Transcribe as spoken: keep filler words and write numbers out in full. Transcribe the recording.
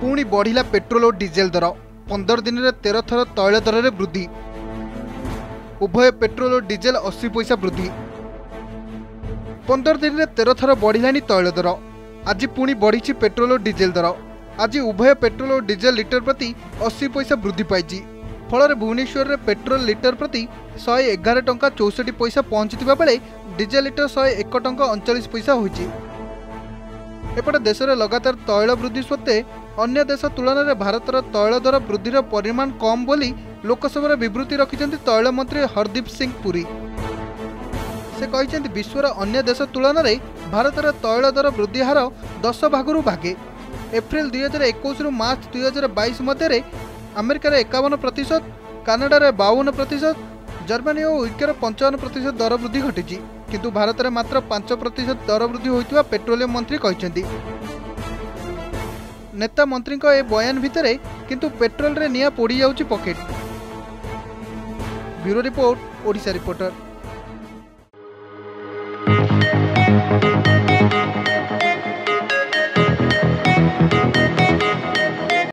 पुणी बढ़िला पेट्रोल और डीजेल दर पंदर दिन में तेरह थर तैल दर में वृद्धि। उभय पेट्रोल और डीजेल अस्सी पैसा वृद्धि। पंदर दिन में तेरह थर बढ़िला तैल दर। आज पुणी बढ़ी पेट्रोल और डीजेल दर। आज उभय पेट्रोल और डीजेल लिटर प्रति अस्सी पैसा वृद्धि पाई। फल भुवनेश्वर में पेट्रोल लिटर प्रति शहे एगार टंका चौसठ पैसा पहुंचता बेले डीजेल लिटर शहे एक टंका अड़चाश पैसा होइछि। एपटे देश में लगातार तैल वृद्धि सत्वे अन्य देश तुलन में भारतर तैल दर वृद्धिर परिमाण कम बोली लोकसभा विवृत्ति रखिछन्ति तैल मंत्री हरदीप सिंह पुरी। से कहिछन्ति विश्वर अन्य देश तुलन में भारतर तैल दर वृद्धि हार दस भागरू भागे। एप्रिल दुई हजार एकुश रु मार्च दुई हजार बैश मध्य अमेरिकार एकावन प्रतिशत, कानाडार बावन प्रतिशत, जर्मनी और यूके पंचावन प्रतिशत दर वृद्धि घटी किंतु भारत में मात्र पांच प्रतिशत दर वृद्धि होइतिबा पेट्रोलियम मंत्री कहते। नेता मंत्री ए बयान भितर किंतु पेट्रोल रे निया पोड़ी जाउची pocket. Bureau report, Odisha reporter.